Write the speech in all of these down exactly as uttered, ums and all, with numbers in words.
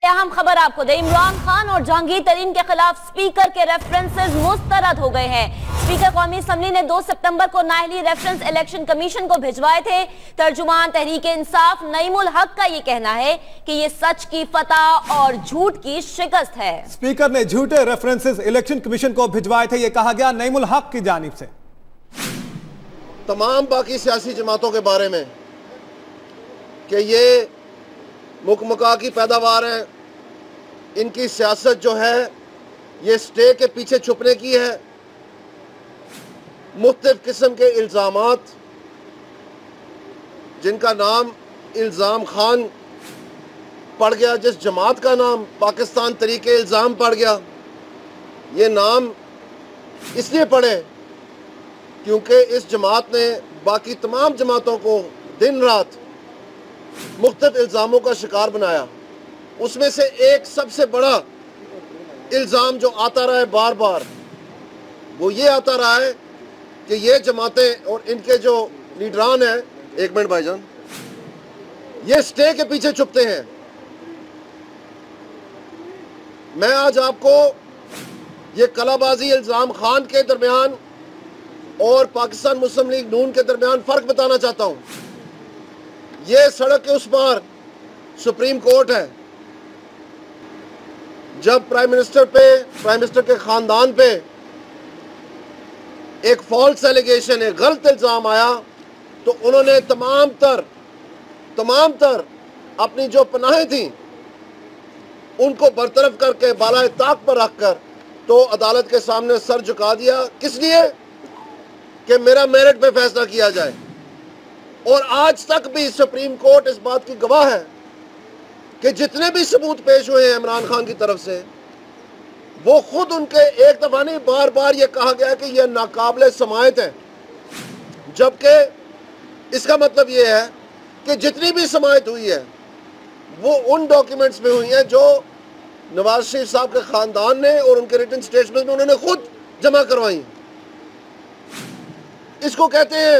अहम खबर आपको दे, इमरान खान और जहांगीर तरीन के खिलाफ स्पीकर के रेफरेंसेस मुस्तरद हो गए हैं। स्पीकर कौमी असम्बली ने दो सितंबर को नाअहली रेफरेंस इलेक्शन कमीशन को भिजवाए थे। तर्जुमान तहरीक इंसाफ नईमुल हक का ये कहना है कि ये सच की फतह और झूठ की शिकस्त है। स्पीकर ने झूठे रेफरेंसेस इलेक्शन कमीशन को भिजवाए थे, ये कहा गया नईमुल हक की जानिब से। तमाम बाकी सियासी जमातों के बारे में कि ये मुकमका की पैदावार है, इनकी सियासत जो है ये स्टे के पीछे छुपने की है। मुख्तलिफ किस्म के इल्ज़ामात जिनका नाम इल्ज़ाम खान पड़ गया, जिस जमात का नाम पाकिस्तान तरीके इल्ज़ाम पड़ गया, ये नाम इसलिए पड़े क्योंकि इस जमात ने बाकी तमाम जमातों को दिन रात मुख्तलिफ इल्ज़ामों का शिकार बनाया। उसमें से एक सबसे बड़ा इल्ज़ाम जो आता रहा है बार बार, वो ये आता रहा है कि ये जमातें और इनके जो लीडरान हैं, एक मिनट भाईजान, ये स्टे के पीछे छुपते हैं। मैं आज आपको ये कलाबाजी इल्ज़ाम खान के दरमियान और पाकिस्तान मुस्लिम लीग नून के दरमियान फ़र्क बताना चाहता हूँ। ये सड़क के उस पार सुप्रीम कोर्ट है। जब प्राइम मिनिस्टर पे प्राइम मिनिस्टर के ख़ानदान पे एक फॉल्स एलिगेशन, एक गलत इल्ज़ाम आया, तो उन्होंने तमाम तर तमाम तर अपनी जो पनाहें थी उनको बरतरफ करके बालाए ताक पर रखकर तो अदालत के सामने सर झुका दिया। किस लिए? कि मेरा मेरिट पे फैसला किया जाए। और आज तक भी सुप्रीम कोर्ट इस बात की गवाह है कि जितने भी सबूत पेश हुए हैं इमरान खान की तरफ से, वो खुद उनके एक दफा नहीं बार बार ये कहा गया कि यह नाकाबिले समायत है। जबकि इसका मतलब ये है कि जितनी भी समायत हुई है वो उन डॉक्यूमेंट्स में हुई है जो नवाज शरीफ साहब के ख़ानदान ने और उनके रिटन स्टेटमेंट में उन्होंने खुद जमा करवाई। इसको कहते हैं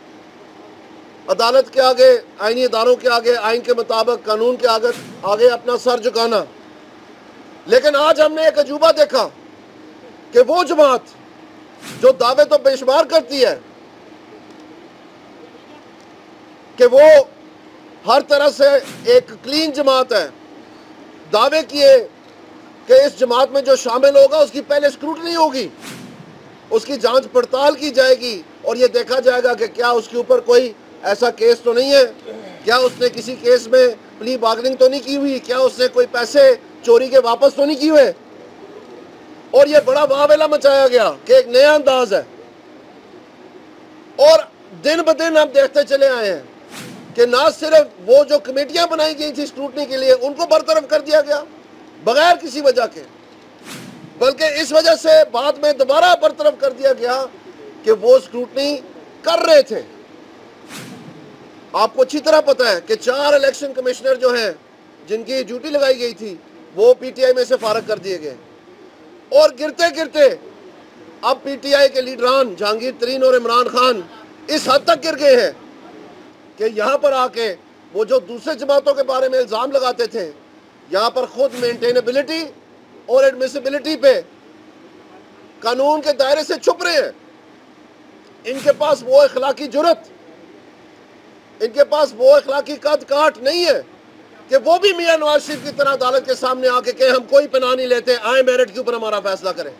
अदालत के आगे, आईनी इदारों के आगे, आइन के मुताबिक कानून के आगे आगे अपना सर झुकाना। लेकिन आज हमने एक अजूबा देखा कि वो जमात जो दावे तो बेशुमार करती है कि वो हर तरह से एक क्लीन जमात है, दावे किए कि इस जमात में जो शामिल होगा उसकी पहले स्क्रूटनी होगी, उसकी जांच पड़ताल की जाएगी और ये देखा जाएगा कि क्या उसके ऊपर कोई ऐसा केस तो नहीं है, क्या उसने किसी केस में प्ली बार्गेनिंग तो नहीं की हुई, क्या उसने कोई पैसे चोरी के वापस तो नहीं किए हुए। और ये बड़ा वावेला मचाया गया कि एक नया अंदाज है। और दिन ब दिन हम देखते चले आए हैं कि ना सिर्फ वो जो कमेटियां बनाई गई थी स्क्रूटनी के लिए उनको बरतरफ कर दिया गया बगैर किसी वजह के, बल्कि इस वजह से बाद में दोबारा बरतरफ कर दिया गया कि वो स्क्रूटनी कर रहे थे। आपको अच्छी तरह पता है कि चार इलेक्शन कमिश्नर जो हैं जिनकी ड्यूटी लगाई गई थी वो पीटीआई में से फारग कर दिए गए। और गिरते गिरते अब पीटीआई के लीडरान जहांगीर तरीन और इमरान खान इस हद तक गिर गए हैं कि यहाँ पर आके वो जो दूसरे जमातों के बारे में इल्ज़ाम लगाते थे, यहाँ पर खुद मेंटेनेबिलिटी और एडमिसिबिलिटी पे कानून के दायरे से छुप रहे हैं। इनके पास वो अखलाकी जुर्रत, इनके पास वो अखलाकी कद काट नहीं है कि वो भी मियां नवाज शरीफ की तरह अदालत के सामने आके कहे हम कोई पनाह नहीं लेते, आए मेरिट के ऊपर हमारा फैसला करें।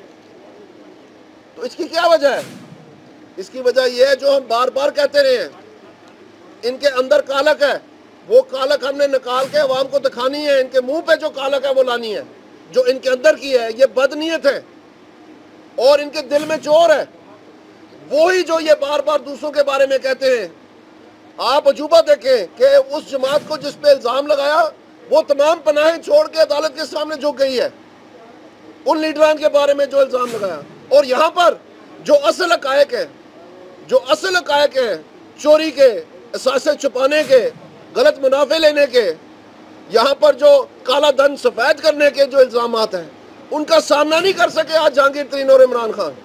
तो इसकी क्या वजह है? इसकी वजह यह है जो हम बार बार कहते रहे हैं, इनके अंदर कालक है, वो कालक हमने निकाल के अवाम को दिखानी है। इनके मुंह पे जो कालक है वो लानी है, जो इनके अंदर की है। ये बदनीयत है और इनके दिल में चोर है। वो ही जो ये बार बार दूसरों के बारे में कहते हैं। आप अजूबा देखें कि उस जमात को जिस पे इल्ज़ाम लगाया वो तमाम पनाहें छोड़ के अदालत के सामने झुक गई है उन लीडरान के बारे में जो इल्ज़ाम लगाया। और यहाँ पर जो असल हक़ायक़ है, जो असल हक़ायक़ है चोरी के, असासे छुपाने के, गलत मुनाफे लेने के, यहाँ पर जो काला धन सफ़ेद करने के जो इल्ज़ामात हैं उनका सामना नहीं कर सके आज जहांगीर तरीन और इमरान खान।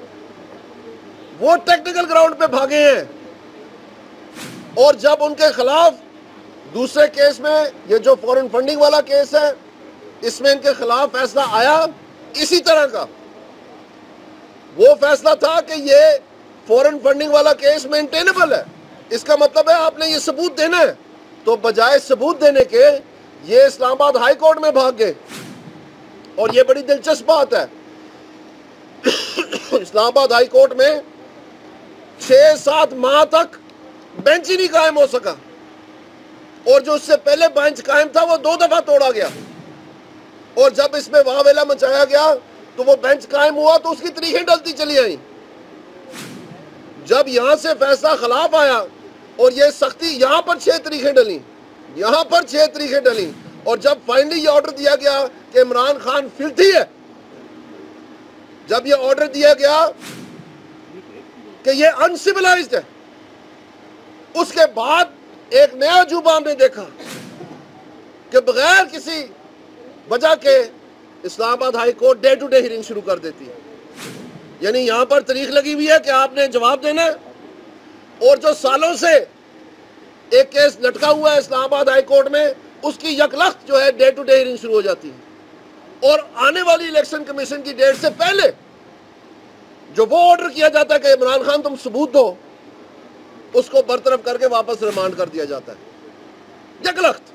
वो टेक्निकल ग्राउंड पे भागे हैं और जब उनके खिलाफ दूसरे केस में ये जो फॉरेन फंडिंग वाला केस है, इसमें इनके खिलाफ फैसला आया इसी तरह का। वो फैसला था कि ये फॉरेन फंडिंग वाला केस मेंटेनेबल है, इसका मतलब है आपने ये सबूत देना है। तो बजाय सबूत देने के ये इस्लामाबाद हाई कोर्ट में भाग गए। और ये बड़ी दिलचस्प बात है, इस्लामाबाद हाई कोर्ट में छह सात माह तक बेंच ही नहीं कायम हो सका, और जो उससे पहले बेंच कायम था वो दो दफा तोड़ा गया। और जब इसमें वाहवेला मचाया गया तो वो बेंच कायम हुआ तो उसकी तरीकें डलती चली आई। जब यहां से फैसला खिलाफ आया और ये सख्ती, यहां पर छह तरीकें डली, यहां पर छह तरीकें डली, और जब फाइनली ये ऑर्डर दिया गया कि इमरान खान फिल्थी है, जब ये ऑर्डर दिया गया कि ये अनसिविलाइज्ड है, उसके बाद एक नया अजूबा हमने देखा कि बगैर किसी वजह के Islamabad high court day to day hearing शुरू कर देती है। यानी यहां पर तारीख लगी हुई है कि आपने जवाब देना है, और जो सालों से एक केस लटका हुआ है इस्लामाबाद हाई कोर्ट में, उसकी यकलख्त जो है डे टू डे हियरिंग शुरू हो जाती है। और आने वाली इलेक्शन कमीशन की डेट से पहले जो वो ऑर्डर किया जाता है कि इमरान खान तुम सबूत दो, उसको बरतरफ करके वापस रिमांड कर दिया जाता है, यकलख्त।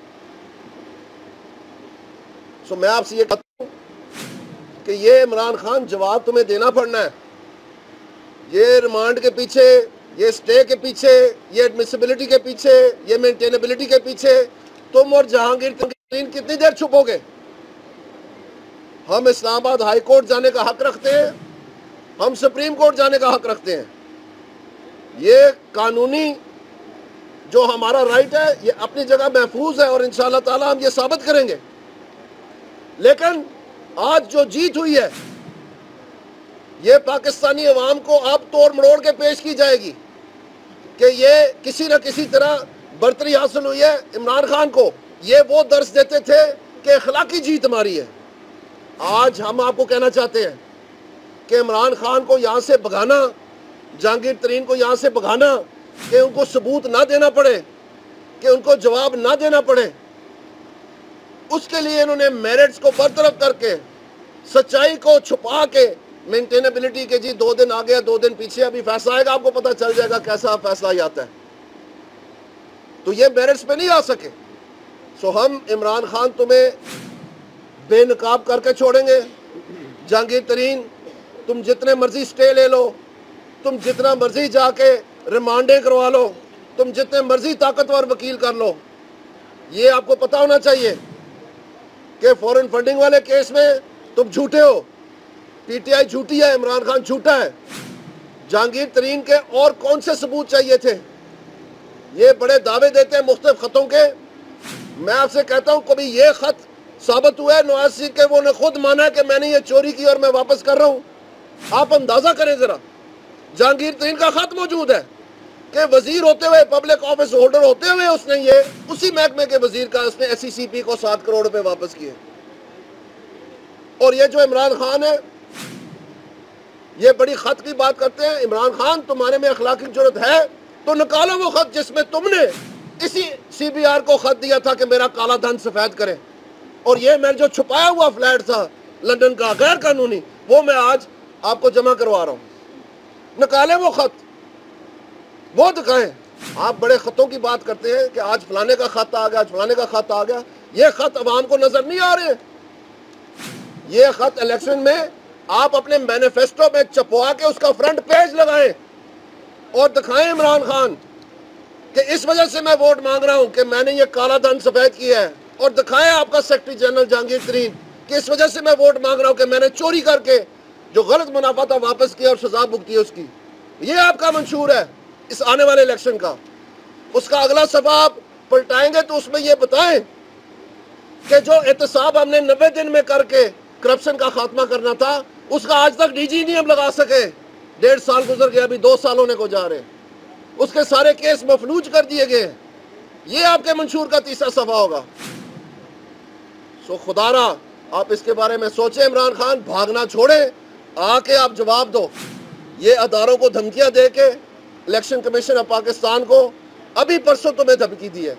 सो मैं आपसे ये कहता हूं कि ये इमरान खान जवाब तुम्हें देना पड़ना है। ये रिमांड के पीछे, ये स्टे के पीछे, ये एडमिसिबिलिटी के पीछे, ये मेंटेनेबिलिटी के पीछे तुम और जहांगीर तरीन कितनी देर छुपोगे? हम इस्लामाबाद हाई कोर्ट जाने का हक रखते हैं, हम सुप्रीम कोर्ट जाने का हक रखते हैं। ये कानूनी जो हमारा राइट है ये अपनी जगह महफूज है, और इंशाअल्लाह ताला हम ये साबित करेंगे। लेकिन आज जो जीत हुई है ये पाकिस्तानी अवाम को अब तोड़ मरोड़ के पेश की जाएगी कि ये किसी न किसी तरह बर्तरी हासिल हुई है इमरान खान को। ये वो दर्ज देते थे कि अखलाकी जीत हमारी है। आज हम आपको कहना चाहते हैं कि इमरान खान को यहाँ से भगाना, जहांगीर तरीन को यहाँ से भगाना, कि उनको सबूत ना देना पड़े, कि उनको जवाब ना देना पड़े, उसके लिए इन्होंने मेरिट्स को बरतरफ करके, सच्चाई को छुपा के, मेंटेनेबिलिटी के जी दो दिन आ गया, दो दिन पीछे, अभी फैसला आएगा, आपको पता चल जाएगा कैसा फैसला आता है। तो ये मेरिट्स पे नहीं आ सके। सो हम इमरान खान तुम्हें बेनकाब करके छोड़ेंगे। जहांगीर तरीन तुम जितने मर्जी स्टे ले लो, तुम जितना मर्जी जाके रिमांडें करवा लो, तुम जितने मर्जी ताकतवर वकील कर लो, ये आपको पता होना चाहिए कि फॉरेन फंडिंग वाले केस में तुम झूठे हो, पीटीआई झूठी है, इमरान खान झूठा है। जहांगीर तरीन के और कौन से सबूत चाहिए थे? ये बड़े दावे देते हैं मुख्तलिफ खतों के। मैं आपसे कहता हूं कभी ये खत साबित हुआ है नवाज शरीफ के वो ने खुद माना है कि मैंने ये चोरी की और मैं वापस कर रहा हूं? आप अंदाजा करें जरा। जहांगीर तरीन का खत मौजूद है कि वजीर होते हुए, पब्लिक ऑफिस होल्डर होते हुए उसने ये उसी महकमे के वजीर का उसने एस सी सी पी को सात करोड़ रुपए वापस किए। और ये जो इमरान खान है ये बड़ी खत की बात करते हैं। इमरान खान तुम्हारे में अखलाकी जरूरत है तो निकालो वो खत जिसमें तुमने इसी सी बी आर को खत दिया था कि मेरा काला धन सफेद करें। और ये मेरा जो छुपाया हुआ फ्लैट था लंदन का गैर कानूनी, वो मैं आज आपको जमा करवा रहा हूं। निकाले वो खत, वो दिखाएं। आप बड़े खतों की बात करते हैं कि आज फलाने का खत आ गया, आज फलाने का खत आ गया। ये खत अवाम को नजर नहीं आ रहे। ये खत इलेक्शन में आप अपने मैनिफेस्टो में छपवा के उसका फ्रंट पेज लगाएं और दिखाएं इमरान खान कि इस वजह से मैं वोट मांग रहा हूं कि मैंने ये काला धन सफेद किया है। और दिखाएं आपका सेक्रेटरी जनरल जहांगीर तरीन कि इस वजह से मैं वोट मांग रहा हूं कि मैंने चोरी करके जो गलत मुनाफा था वापस किया और सजा भुगती है उसकी। ये आपका मंशूर है इस आने वाले इलेक्शन का। उसका अगला सफा आप पलटाएंगे तो उसमें ये बताएं कि जो एहतसाब हमने नब्बे दिन में करके करप्शन का खात्मा करना था उसका आज तक डीजी नहीं हम लगा सके। डेढ़ साल गुजर गए, अभी दो साल होने को जा रहे। उसके सारे केस मफलूज कर दिए गए। ये आपके मंशूर का तीसरा सफा होगा। सो खुदारा आप इसके बारे में सोचें। इमरान खान भागना छोड़े, आके आप जवाब दो। ये अदारों को धमकियां दे के इलेक्शन कमीशन ऑफ पाकिस्तान को अभी परसों तुम्हें धमकी दी है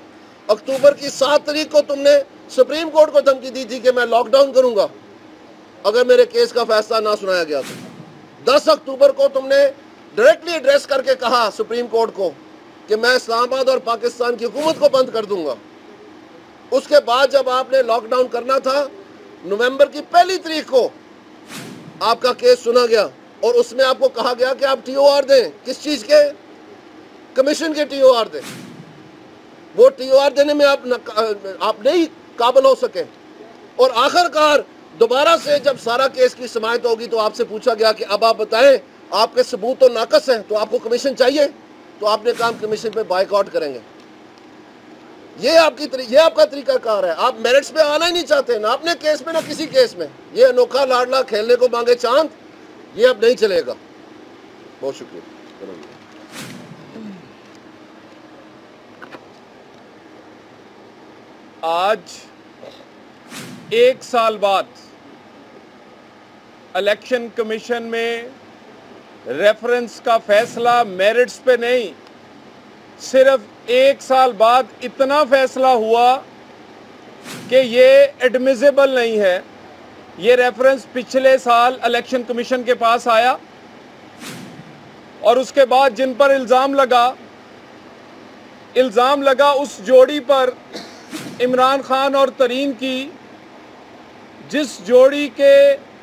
अक्टूबर की सात तारीख को तुमने सुप्रीम कोर्ट को धमकी दी थी कि मैं लॉकडाउन करूंगा अगर मेरे केस का फैसला ना सुनाया गया तो। दस अक्टूबर को तुमने डायरेक्टली एड्रेस करके कहा सुप्रीम कोर्ट को कि मैं इस्लामाबाद और पाकिस्तान की हुकूमत को बंद कर दूंगा। उसके बाद जब आपने लॉकडाउन करना था, नवंबर की पहली तारीख को आपका केस सुना गया और उसमें आपको कहा गया कि आप टीओआर दें। किस चीज के? कमीशन के टीओआर दें। वो टीओआर देने में आप न, आप नहीं काबिल हो सके और आखिरकार दोबारा से जब सारा केस की समाअत होगी तो आपसे पूछा गया कि अब आप बताएं आपके सबूत तो नाकस हैं, तो आपको कमीशन चाहिए, तो आपने कहा कमीशन पे बाइकआउट करेंगे। ये आपकी ये आपका तरीकाकार है। आप मेरिट्स पे आना ही नहीं चाहते, ना अपने केस में ना किसी केस में। ये अनोखा लाडला खेलने को मांगे चांद, ये अब नहीं चलेगा। बहुत शुक्रिया। आज एक साल बाद इलेक्शन कमीशन में रेफरेंस का फैसला मेरिट्स पे नहीं, सिर्फ एक साल बाद इतना फैसला हुआ कि ये एडमिसिबल नहीं है। ये रेफरेंस पिछले साल इलेक्शन कमीशन के पास आया और उसके बाद जिन पर इल्ज़ाम लगा इल्ज़ाम लगा उस जोड़ी पर, इमरान खान और तरीन की, जिस जोड़ी के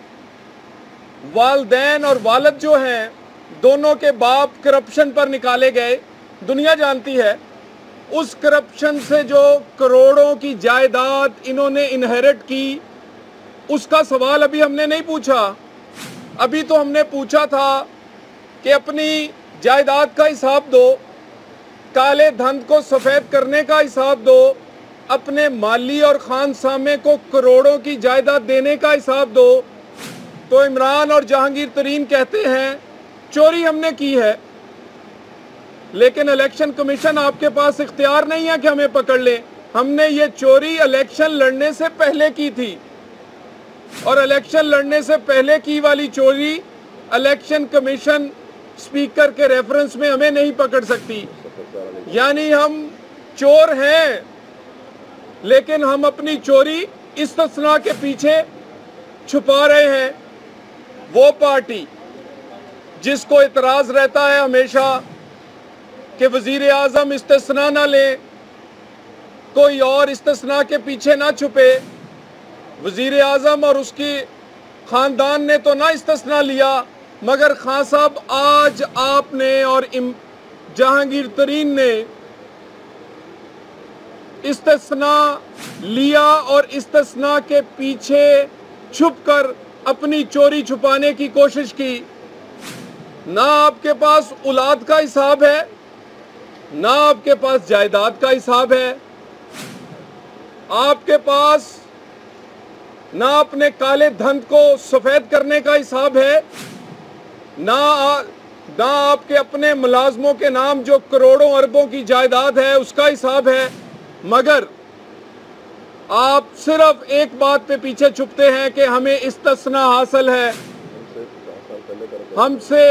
वालदैन और वालिद जो हैं दोनों के बाप करप्शन पर निकाले गए, दुनिया जानती है। उस करप्शन से जो करोड़ों की जायदाद इन्होंने इनहेरिट की, उसका सवाल अभी हमने नहीं पूछा। अभी तो हमने पूछा था कि अपनी जायदाद का हिसाब दो, काले धन को सफ़ेद करने का हिसाब दो, अपने माली और खानसामे को करोड़ों की जायदाद देने का हिसाब दो। तो इमरान और जहांगीर तरीन कहते हैं चोरी हमने की है, लेकिन इलेक्शन कमीशन आपके पास इख्तियार नहीं है कि हमें पकड़ ले। हमने ये चोरी इलेक्शन लड़ने से पहले की थी और इलेक्शन लड़ने से पहले की वाली चोरी इलेक्शन कमीशन स्पीकर के रेफरेंस में हमें नहीं पकड़ सकती। यानी हम चोर हैं, लेकिन हम अपनी चोरी इस्तिस्ना के पीछे छुपा रहे हैं। वो पार्टी जिसको इतराज रहता है हमेशा कि वजीर आजम इस्तिस्ना ना ले, कोई और इस्तिस्ना के पीछे ना छुपे। वजीर आजम और उसकी खानदान ने तो ना इस्तिस्ना लिया, मगर खान साहब आज आपने और जहांगीर तरीन ने इस्तिस्ना लिया और इस्तिस्ना के पीछे छुपकर अपनी चोरी छुपाने की कोशिश की। ना आपके पास औलाद का हिसाब है, ना आपके पास जायदाद का हिसाब है, आपके पास ना अपने काले धन को सफेद करने का हिसाब है, ना ना आपके अपने मुलाजमों के नाम जो करोड़ों अरबों की जायदाद है उसका हिसाब है। मगर आप सिर्फ एक बात पे पीछे छुपते हैं कि हमें इस्तिस्ना हासिल है। हमसे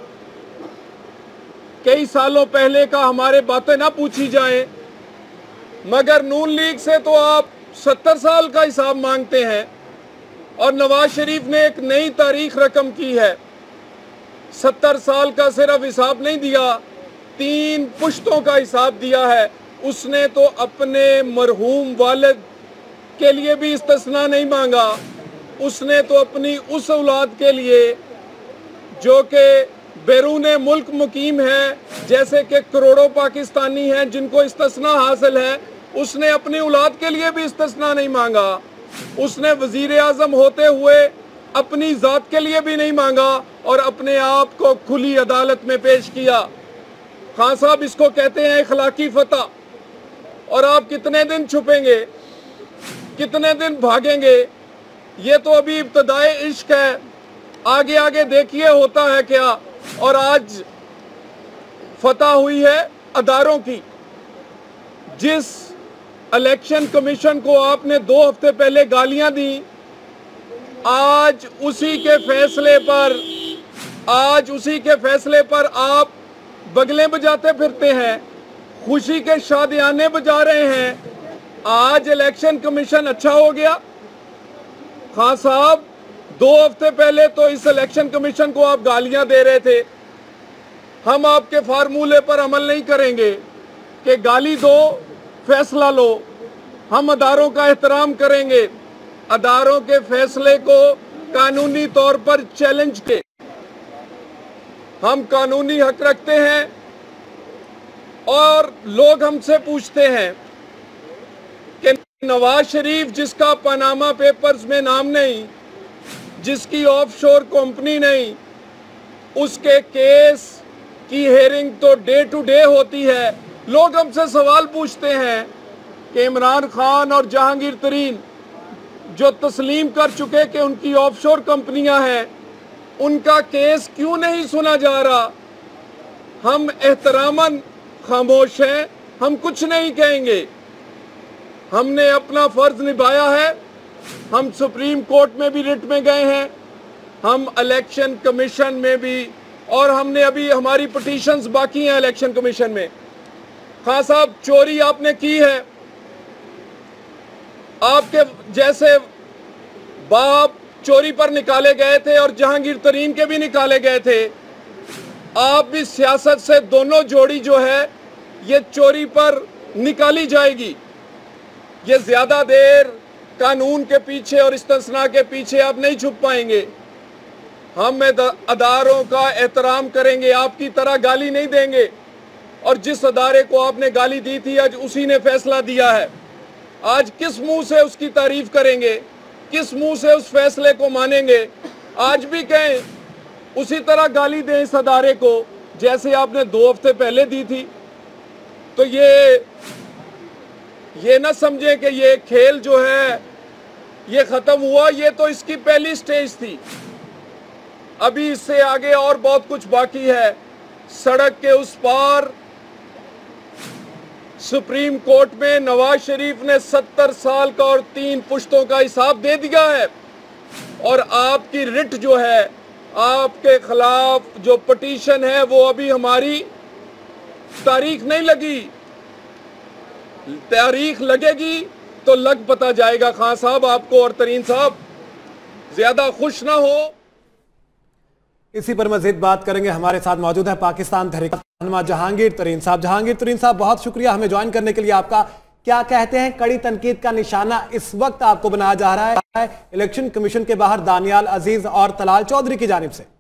कई सालों पहले का हमारे बातें ना पूछी जाएं, मगर नून लीग से तो आप सत्तर साल का हिसाब मांगते हैं और नवाज शरीफ ने एक नई तारीख रकम की है। सत्तर साल का सिर्फ हिसाब नहीं दिया, तीन पुश्तों का हिसाब दिया है। उसने तो अपने मरहूम वालिद के लिए भी इस्तिस्ना नहीं मांगा, उसने तो अपनी उस औलाद के लिए जो कि बैरूने मुल्क मुकीम है, जैसे कि करोड़ों पाकिस्तानी हैं जिनको इस्तिस्ना हासिल है, उसने अपनी औलाद के लिए भी इस्तिस्ना नहीं मांगा। उसने वजीर आजम होते हुए अपनी ज़ात के लिए भी नहीं मांगा और अपने आप को खुली अदालत में पेश किया। खान साहब इसको कहते हैं इखलाकी फतह। और आप कितने दिन छुपेंगे, कितने दिन भागेंगे? ये तो अभी इब्तदाए इश्क है, आगे आगे देखिए होता है क्या। और आज फतह हुई है अदारों की। जिस इलेक्शन कमीशन को आपने दो हफ्ते पहले गालियां दी, आज उसी के फैसले पर आज उसी के फैसले पर आप बगले बजाते फिरते हैं। खुशी के शादियाने बजा रहे हैं। आज इलेक्शन कमीशन अच्छा हो गया। खान साहब, दो हफ्ते पहले तो इस इलेक्शन कमीशन को आप गालियां दे रहे थे। हम आपके फार्मूले पर अमल नहीं करेंगे कि गाली दो, फैसला लो। हम अदारों का एहतराम करेंगे, अदारों के फैसले को कानूनी तौर पर चैलेंज के हम कानूनी हक रखते हैं। और लोग हमसे पूछते हैं कि नवाज शरीफ, जिसका पनामा पेपर्स में नाम नहीं, जिसकी ऑफशोर कंपनी नहीं, उसके केस की हेयरिंग तो डे टू डे होती है। लोग हमसे सवाल पूछते हैं कि इमरान खान और जहांगीर तरीन जो तस्लीम कर चुके कि उनकी ऑफशोर कंपनियां हैं, उनका केस क्यों नहीं सुना जा रहा। हम एहतरामन खामोश हैं, हम कुछ नहीं कहेंगे। हमने अपना फर्ज निभाया है। हम सुप्रीम कोर्ट में भी रिट में गए हैं, हम इलेक्शन कमीशन में भी, और हमने अभी हमारी पिटीशंस बाकी हैं इलेक्शन कमीशन में। खान साहब, चोरी आपने की है, आपके जैसे बाप चोरी पर निकाले गए थे और जहांगीर तरीन के भी निकाले गए थे। आप भी सियासत से दोनों जोड़ी जो है ये चोरी पर निकाली जाएगी। ये ज्यादा देर कानून के पीछे और इस्तेंसना के पीछे आप नहीं छुप पाएंगे। हम अदारों का एहतराम करेंगे, आपकी तरह गाली नहीं देंगे। और जिस अदारे को आपने गाली दी थी, आज उसी ने फैसला दिया है। आज किस मुंह से उसकी तारीफ करेंगे, किस मुंह से उस फैसले को मानेंगे। आज भी कहें, उसी तरह गाली दें इस अदारे को जैसे आपने दो हफ्ते पहले दी थी। तो ये ये ना समझे कि ये खेल जो है ये खत्म हुआ। ये तो इसकी पहली स्टेज थी, अभी इससे आगे और बहुत कुछ बाकी है। सड़क के उस पार सुप्रीम कोर्ट में नवाज शरीफ ने सत्तर साल का और तीन पुश्तों का हिसाब दे दिया है। और आपकी रिट जो है, आपके खिलाफ जो पिटीशन है, वो अभी हमारी तारीख नहीं लगी। तारीख लगेगी तो लग पता जाएगा। खान साहब, आपको और तरीन साहब ज्यादा खुश ना हो। इसी पर मजीद बात करेंगे। हमारे साथ मौजूद है पाकिस्तान तहरीक रहनुमा जहांगीर तरीन साहब। जहांगीर तरीन साहब, बहुत शुक्रिया हमें ज्वाइन करने के लिए आपका। क्या कहते हैं, कड़ी तनकीद का निशाना इस वक्त आपको बनाया जा रहा है इलेक्शन कमीशन के बाहर दानियाल अजीज और तलाल चौधरी की जानिब से?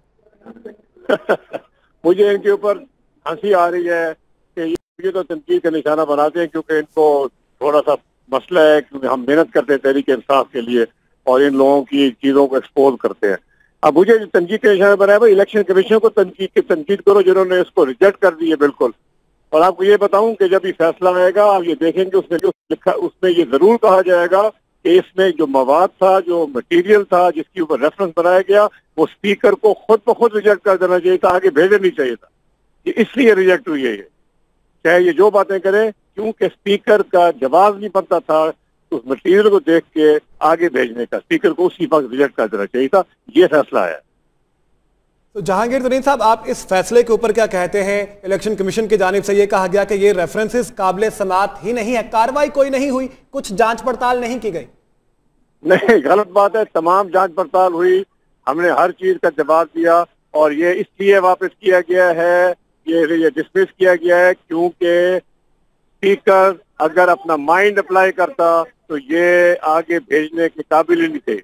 मुझे इनके ऊपर हंसी आ रही है कि ये तो तनकीद का निशाना बनाते हैं, क्योंकि इनको थोड़ा सा मसला है, क्योंकि हम मेहनत करते हैं तहरीक इंसाफ के लिए और इन लोगों की चीजों को एक्सपोज करते हैं। अब मुझे तनकीद का निशाना बनाया भाई, इलेक्शन कमीशन को तनकीद की तनकीद करो जिन्होंने इसको रिजेक्ट कर दी है बिल्कुल। और आपको ये बताऊं कि जब ये फैसला आएगा, आप ये देखेंगे उसमें जो लिखा, उसमें ये जरूर कहा जाएगा कि इसमें जो मवाद था, जो मटेरियल था, जिसके ऊपर रेफरेंस बनाया गया, वो स्पीकर को खुद ब खुद रिजेक्ट कर देना चाहिए था, आगे भेजना नहीं चाहिए था। ये इसलिए रिजेक्ट हुई है। ये चाहे ये जो बातें करें, क्योंकि स्पीकर का जवाब नहीं बनता था उस मटेरियल को देख के आगे भेजने का। स्पीकर को उसी वक्त रिजेक्ट कर देना चाहिए था। ये फैसला है। तो जहांगीर तरीन साहब, आप इस फैसले के ऊपर क्या कहते हैं? इलेक्शन कमीशन की जानिब से ये कहा गया कि ये रेफरेंसेस काबिल समाअत ही नहीं है, कार्रवाई कोई नहीं हुई, कुछ जांच पड़ताल नहीं की गई। नहीं, गलत बात है। तमाम जांच पड़ताल हुई, हमने हर चीज का जवाब दिया और ये इसलिए वापस किया गया है, ये ये डिसमिस किया गया है क्योंकि स्पीकर अगर अपना माइंड अप्लाई करता तो ये आगे भेजने के काबिल ही नहीं थे,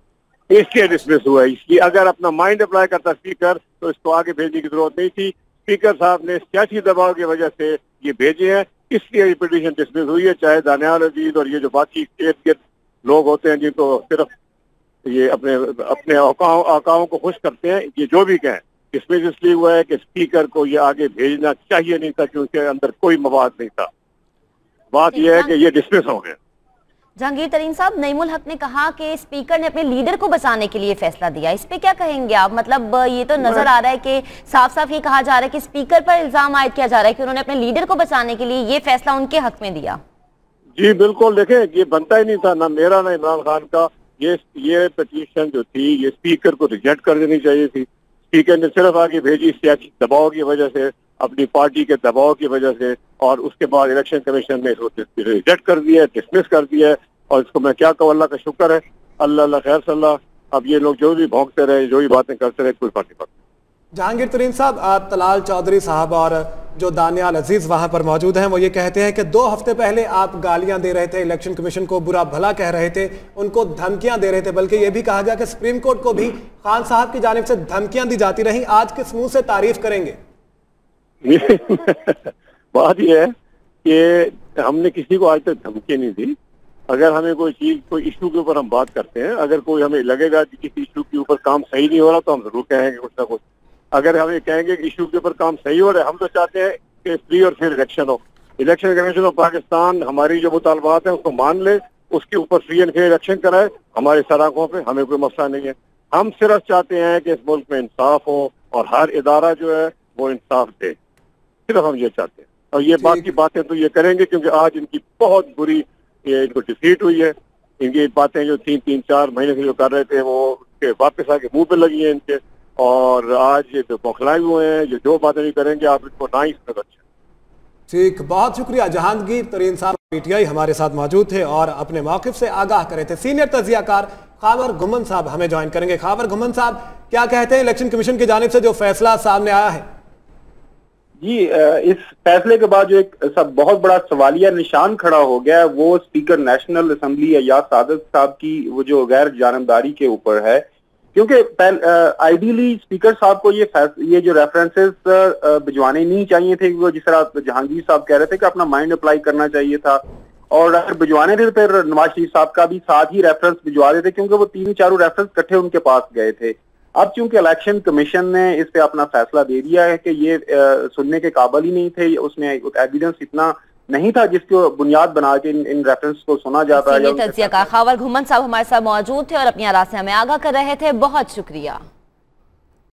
इसलिए डिसमिस हुआ। इसलिए अगर अपना माइंड अप्लाई करता स्पीकर तो इसको आगे भेजने की जरूरत नहीं थी। स्पीकर साहब ने सियासी दबाव की वजह से ये भेजे हैं, इसलिए ये पिटीशन डिसमिस हुई है। चाहे दानियाल अजीज और ये जो बाकी इर्द गिर्द लोग होते हैं जिनको सिर्फ ये अपने अपने औकाओं औकाओं को खुश करते हैं, ये जो भी कहें, इसमें इसलिए हुआ है कि स्पीकर को ये आगे भेजना चाहिए नहीं था क्योंकि अंदर कोई मवाद नहीं था। बात यह है कि ये डिसमिस हो गया। जहांगीर तरीन साहब, नईमुल हक ने कहा कि स्पीकर ने अपने लीडर को बचाने के लिए फैसला दिया, इस पे क्या कहेंगे आप? मतलब ये तो नजर आ रहा है कि साफ साफ ये कहा जा रहा है कि स्पीकर पर इल्जाम आयद किया जा रहा है कि उन्होंने अपने लीडर को बचाने के लिए ये फैसला उनके हक में दिया। जी बिल्कुल, देखें ये बनता ही नहीं था, ना मेरा ना इमरान खान का। ये ये पिटीशन जो थी ये स्पीकर को रिजेक्ट कर देनी चाहिए थी। स्पीकर ने सिर्फ आगे भेजी सियासी दबाव की वजह से, अपनी पार्टी के दबाव की वजह से, और उसके बाद इलेक्शन कमीशन ने इसको रिजेक्ट कर दिया है, डिसमिस कर दिया है। और इसको मैं क्या कहूँ, अल्लाह का शुक्र है, अल्लाह अल्लाह खैर सल्लाह। अब ये लोग जो भी भौंकते रहे, जो भी बातें करते रहे, कोई फर्क नहीं पड़ता। जहांगीर तरीन साहब, तलाल चौधरी साहब और जो दानियाल अजीज वहां पर मौजूद हैं, वो ये कहते हैं कि दो हफ्ते पहले आप गालियां दे रहे थे, इलेक्शन कमीशन को बुरा भला कह रहे थे, उनको धमकियां दे रहे थे, बल्कि ये भी कहा गया कि सुप्रीम कोर्ट को भी खान साहब की जानिब से धमकियां दी जाती रही। आज किस मुंह से तारीफ करेंगे? बात यह है कि हमने किसी को आज तक धमकी नहीं दी। अगर हमें कोई चीज, कोई इशू के ऊपर हम बात करते हैं, अगर कोई हमें लगेगा कि किसी इशू के ऊपर काम सही नहीं हो रहा, तो हम जरूर कहेंगे कुछ ना कुछ। अगर हमें कहेंगे कि इशू के ऊपर काम सही हो रहा है, हम तो चाहते हैं कि फ्री और फेयर इलेक्शन हो। इलेक्शन कमीशन ऑफ पाकिस्तान हमारी जो मुतालबात है उसको मान ले, उसके ऊपर फ्री एंड फेयर इलेक्शन कराए, हमारे सर आंखों पे, हमें कोई मसला नहीं है। हम सिर्फ चाहते हैं कि इस मुल्क में इंसाफ हो और हर इदारा जो है वो इंसाफ दे, सिर्फ हम ये चाहते हैं। और ये बाकी बातें तो ये करेंगे क्योंकि आज इनकी बहुत बुरी ये इनको डिफीट हुई है। इनकी बातें जो तीन तीन चार महीने से जो कर रहे थे, वो वापस आके मुंह पे लगी है इनके, और आज ये जो बौखलाए हुए हैं, ये जो बातें नहीं करेंगे आप इनको ना ही सुने। अच्छा ठीक, बहुत शुक्रिया। जहांगीर तरीन साहब पीटीआई हमारे साथ मौजूद थे और अपने मौक़िफ़ से आगाह करे थे। सीनियर तजियाकार खावर घुमन साहब हमें ज्वाइन करेंगे। खावर घुमन साहब, क्या कहते हैं इलेक्शन कमीशन की जानिब से जो फैसला सामने आया है? जी, इस फैसले के बाद जो एक सब बहुत बड़ा सवालिया निशान खड़ा हो गया है, वो speaker national assembly Ayaz Sadat साहब की वो जो गैर जानबदारी के ऊपर है। क्योंकि आइडियली स्पीकर साहब को ये ये जो रेफरेंसेस भिजवाने नहीं चाहिए थे, वो जिस तरह जहांगीर साहब कह रहे थे कि अपना माइंड अप्लाई करना चाहिए था, और अगर भिजवाने थे तो फिर नवाज शरीफ साहब का भी साथ ही रेफरेंस भिजवा देते, क्योंकि वो तीन चारों रेफरेंस इकट्ठे उनके पास गए थे। अब चूंकि इलेक्शन कमीशन ने इस पे अपना फैसला दे दिया है कि ये आ, सुनने के काबिल ही नहीं थे, उसमें एविडेंस इतना नहीं था जिसको बुनियाद बना के इन, इन रेफरेंस को सुना जाता है। खावर घुमन साहब हमारे साथ मौजूद थे और अपनी आरा से हमें आगाह कर रहे थे। बहुत शुक्रिया।